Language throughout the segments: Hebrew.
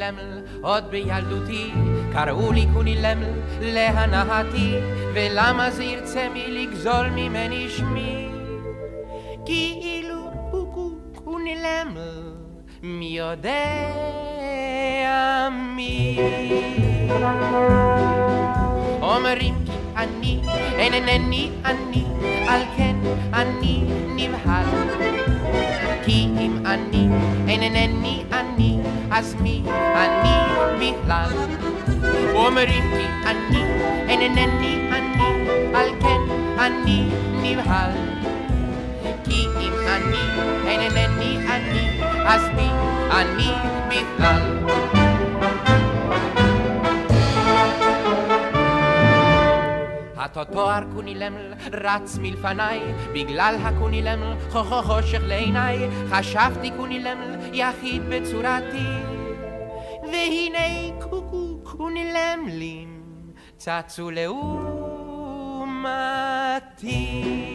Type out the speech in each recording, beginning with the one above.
קונילמל, עוד בילדותי קראו לי קונילמל להנאתי, ולמה זה ירצה מי לגזול ממני שמי? כאילו קונילמל, מי יודע מי? אומרים כי אני אינני אני, על כן אני נבהל. כי אם אני אינני אני, אז מי אני בכלל? אומרים כי אני אינני אני, על כן אני נבהל. כי אם אני אינני אני, אז מי אני בכלל? התואר קונילמל רץ מלפניי, בגלל הקונילמל חושך לעיניי, חשבתי קונילמל יחיד בצורתי, והנה קונילמלים צצו לעומתי.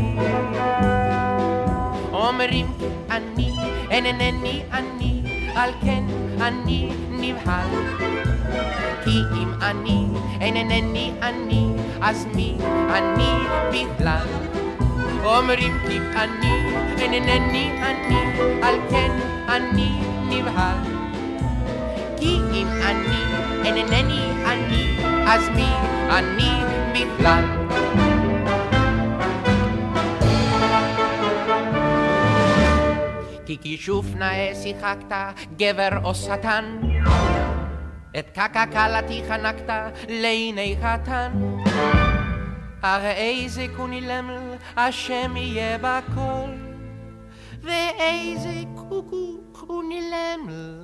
אומרים כי אני אינני אני, על כן אני נבהל. כי אם אני אינני אני, אז מי אני בכלל? אומרים כי אני אינני אני, על כן אני נבהל. כי אם אני אינני אני, אז מי אני בכלל? כי כישוף נאה שיחקת, גבר או שטן, את קקקלתי חנקת לעיני חתן. הרי איזה קונילמל השם יהיה בכל, ואיזה קונילמל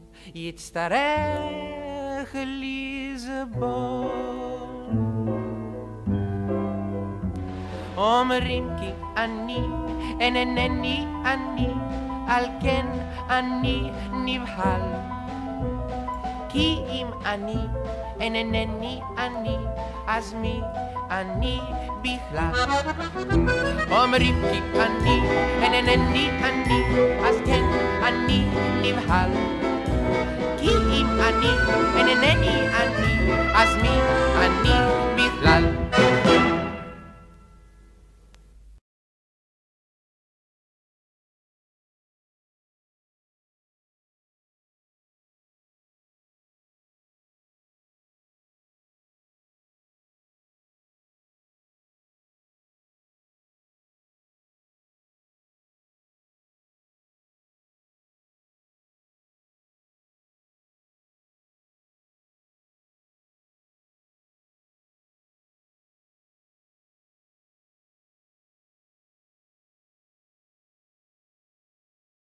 יצטרך לסבול. אומרים כי אני אינני אני, על כן אני נבהל. כי אם אני אינני אני, אז מי אני בכלל? אומרים כי אני אינני אני, אז כן אני נבהל. כי אם אני אינני אני, אז מי אני בכלל?